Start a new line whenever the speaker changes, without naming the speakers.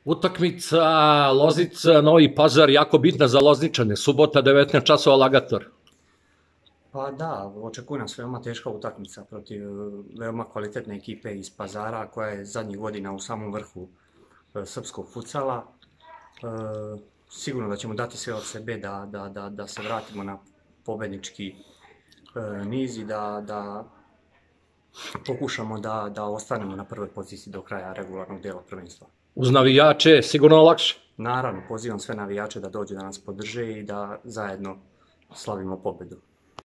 Utakmica Loznica-Novi Pazar jako bitna za Lozničane. Subota 19 časova Lagator.
Pa da, očekuje nas veoma teška utakmica protiv veoma kvalitetne ekipe iz Pazara koja je zadnjih godina u samom vrhu srpskog futsala. Sigurno da ćemo dati sve od sebe da se vratimo na pobednički niz i da pokušamo da ostanemo na prvoj poziciji do kraja regularnog dela prvenstva.
Uz navijače je sigurno lakše.
Naravno, pozivam sve navijače da dođu da nas podrže i da zajedno slavimo pobedu.